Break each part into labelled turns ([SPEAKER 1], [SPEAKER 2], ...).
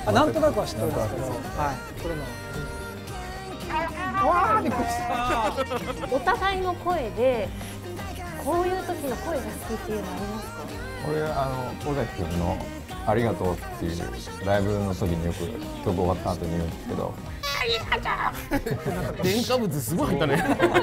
[SPEAKER 1] なんとなくは知ってるんですけど、はい、これの。わあ、びっくりした。
[SPEAKER 2] お互いの声でこういう時の声が好きっていうのありますか？
[SPEAKER 3] 俺尾崎君の「ありがとう」っていうライブの時によく曲終わった後に言うんですけど、
[SPEAKER 4] 添加物すごい入ったね。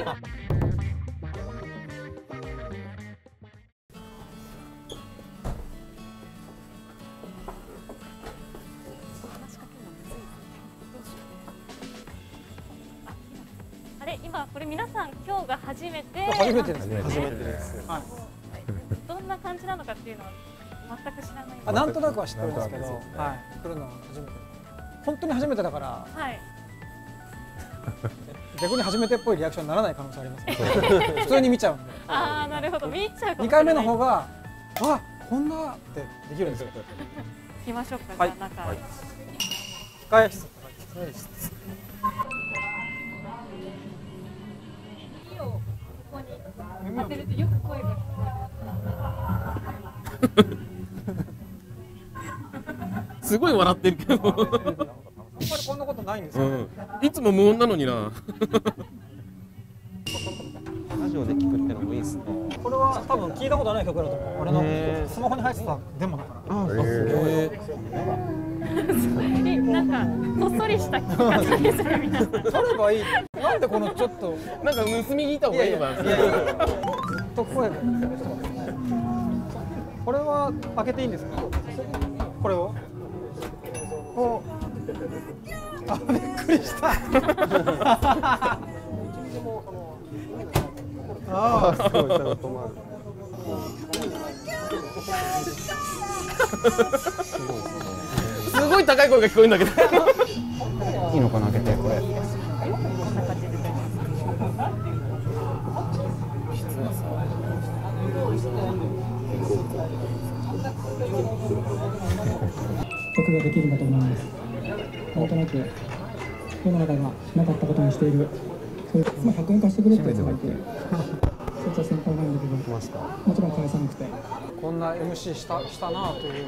[SPEAKER 2] あれ、今これ皆さん今日が初めて。
[SPEAKER 1] 初めてですね。
[SPEAKER 4] 初めてです。
[SPEAKER 1] はい。
[SPEAKER 2] どんな感じなのかっていうのは全く知らない。
[SPEAKER 1] なんとなくは知ってるんですけど、はい、来るのは初めて。本当に初めてだから。
[SPEAKER 2] はい。
[SPEAKER 1] 逆に初めてっぽいリアクションにならない可能性ありますね。普通に見ちゃうんで。
[SPEAKER 2] ああ、なるほど、見ちゃう。
[SPEAKER 1] 2回目の方が、あ、こんなってできるんですよ。
[SPEAKER 2] 行きましょうか。
[SPEAKER 1] はい。
[SPEAKER 2] 中。
[SPEAKER 1] 控え室。
[SPEAKER 2] 当てるとよく声が聞こ
[SPEAKER 4] える。すごい笑ってるけど。
[SPEAKER 1] こんなことないんですよ。
[SPEAKER 4] いつも無音なのにな。
[SPEAKER 5] ラジオで聞くってのもいいですね。
[SPEAKER 1] これは多分聞いたことない曲だと思う。俺のスマホに入ってたデモだから。
[SPEAKER 2] なんかこっそりした聞き方ですね、皆さん。
[SPEAKER 1] 取ればいい。なんでこのちょっと
[SPEAKER 4] なんか盗み聞いた方がいいのかな。
[SPEAKER 1] と声が。これは開けていいんですか？これを。お。あ、びっくりした。
[SPEAKER 5] ああ、すごい、ちゃんと止まる。
[SPEAKER 4] すごい高い声が聞こえるんだけど。
[SPEAKER 5] いいのかな、開けて、これ。
[SPEAKER 6] 曲ができるんだと思います。なんとなく世の中がなかったことにしている。それ100円貸してくれって言われて、そいつは先輩なんだけど、もちろん返さなくて。
[SPEAKER 1] こんな MC したなという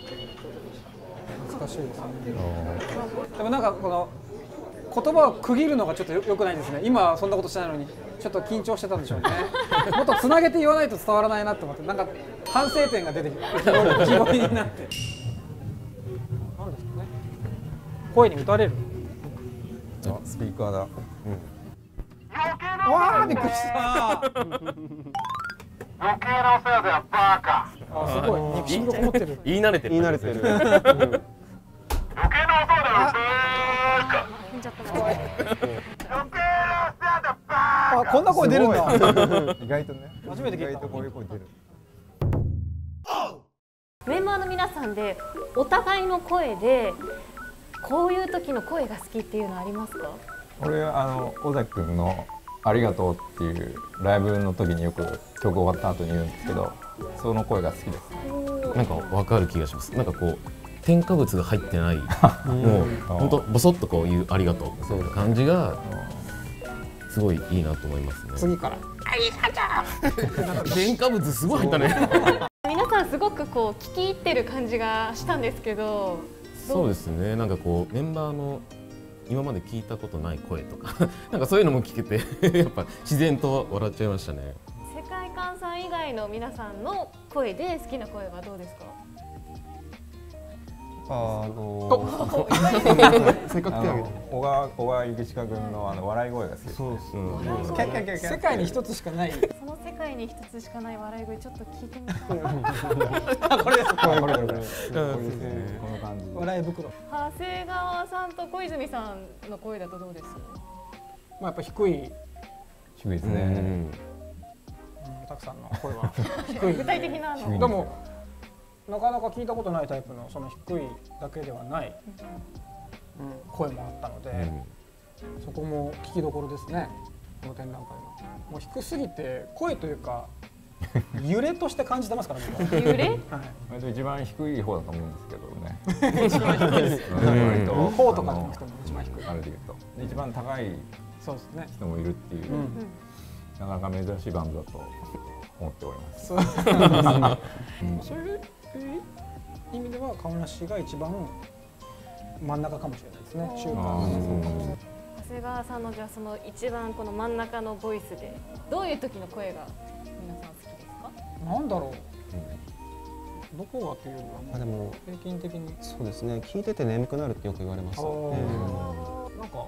[SPEAKER 1] 懐かしいですね。でもなんかこの言葉を区切るのがちょっと良くないですね。今はそんなことしてないのにちょっと緊張してたんでしょうね。もっとつなげて言わないと伝わらないなと思って、なんか反省点が出てきて浮き彫りになって。なんですかね。声に打たれる。
[SPEAKER 3] スピーカーだ。
[SPEAKER 1] わあ、びっくりした。
[SPEAKER 7] 余計なお世話だよ、バカ。
[SPEAKER 1] あ、すごい。憎しみがこもってる。
[SPEAKER 4] 言い慣れてる。
[SPEAKER 5] 言い慣れてる。
[SPEAKER 7] 余計なお世話だよ、バカ。
[SPEAKER 2] 踏んじゃったな。
[SPEAKER 7] 余計なお世話だよ、バカ。
[SPEAKER 1] あ、こんな声出るんだ。
[SPEAKER 3] 意外とね。
[SPEAKER 1] 初めて聞いた。
[SPEAKER 3] 意外とこういう声出る。
[SPEAKER 2] メンバーの皆さんでお互いの声でこういう時の声が好きっていうのありますか？
[SPEAKER 3] 俺尾崎君の「ありがとう」っていうライブの時によく曲終わった後に言うんですけど、その声が好きです。
[SPEAKER 4] なんかわかる気がします。なんかこう添加物が入ってない、もう本当ボソッとこういうありがとうっていう感じがすごいいいなと思いますね。
[SPEAKER 1] 次から。
[SPEAKER 4] 添加物すごい入ったね。
[SPEAKER 2] 皆さんすごくこう聞き入ってる感じがしたんですけど。
[SPEAKER 4] そうですね。なんかこうメンバーの今まで聞いたことない声とかなんかそういうのも聞けてやっぱ自然と笑っちゃいましたね。
[SPEAKER 2] 世界観さん以外の皆さんの声で好きな声はどうですか？
[SPEAKER 5] せっかく手挙げて。
[SPEAKER 3] 小川幸親君の笑い声が好きです。
[SPEAKER 5] そうそう。
[SPEAKER 1] 世界に一つしかない。
[SPEAKER 2] その世界に一つしかない笑い声ちょっと聞いてみたい。
[SPEAKER 1] これです。
[SPEAKER 3] この感じ。
[SPEAKER 1] 笑い袋。
[SPEAKER 2] 長谷川さんと小泉さんの声だとどうです？
[SPEAKER 1] まあやっぱ低い。
[SPEAKER 3] 低いですね。
[SPEAKER 1] たくさんの声は低い。
[SPEAKER 2] 具体的なの。
[SPEAKER 1] でもなかなか聞いたことないタイプのその低いだけではない声もあったので、そこも聞きどころですね。この展覧会の。もう低すぎて声というか揺れとして感じてますからね。
[SPEAKER 2] 揺れ？
[SPEAKER 3] 割と一番低い方だと思うんですけどね。
[SPEAKER 1] 一番低いですよ。
[SPEAKER 3] 割と
[SPEAKER 1] こうとかじゃなくても一番低い。
[SPEAKER 3] あれで言うと一番高い
[SPEAKER 1] そうですね。
[SPEAKER 3] 人もいるっていう、なかなか珍しいバンドだと思っております。
[SPEAKER 1] そういう意味では顔なしが一番真ん中かもしれないですね。中
[SPEAKER 3] あ
[SPEAKER 1] 間。
[SPEAKER 3] ー
[SPEAKER 2] 長谷川さんのじゃあその一番この真ん中のボイスでどういう時の声が皆さん好きですか？
[SPEAKER 1] なんだろう。どこがっていうよりは
[SPEAKER 5] でも
[SPEAKER 1] 平均的に。
[SPEAKER 5] そうですね。聞いてて眠くなるってよく言われます。
[SPEAKER 1] なんか、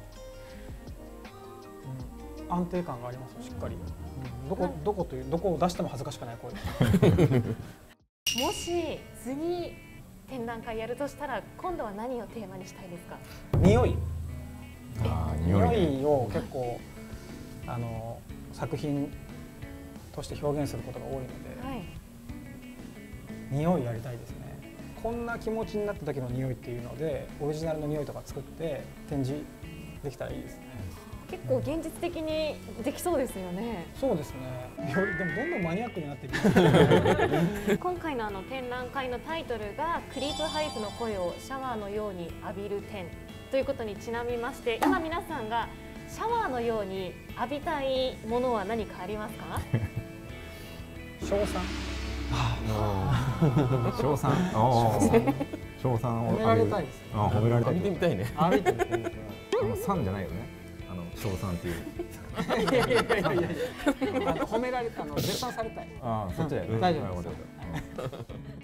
[SPEAKER 1] 安定感がありますしっかり。どこを出しても恥ずかしくない声。
[SPEAKER 2] もし次展覧会やるとしたら今度は何をテーマにしたいですか？
[SPEAKER 1] 匂い。
[SPEAKER 3] 匂
[SPEAKER 1] 匂
[SPEAKER 3] い
[SPEAKER 1] いを結構作品として表現することが多いので、
[SPEAKER 2] はい。
[SPEAKER 1] 匂いやりたいですね。こんな気持ちになった時の匂いっていうのでオリジナルの匂いとか作って展示できたらいいですね。
[SPEAKER 2] 結構現実的にできそうですよね。
[SPEAKER 1] そうですね。でもどんどんマニアックになっていく。
[SPEAKER 2] 今回の展覧会のタイトルがクリープハイプの声をシャワーのように浴びる展ということにちなみまして、今皆さんがシャワーのように浴びたいものは何かありますか？
[SPEAKER 1] 賞賛。
[SPEAKER 3] 賞賛賞賛を
[SPEAKER 1] 褒められたいです。
[SPEAKER 3] 褒められたい
[SPEAKER 4] 見てみたいね。
[SPEAKER 1] 歩いてる。
[SPEAKER 3] 賛じゃないよね。賞賛っていう。
[SPEAKER 1] いや褒められた絶賛されたい。
[SPEAKER 3] そっちだよね。
[SPEAKER 1] 大丈夫です。
[SPEAKER 3] はい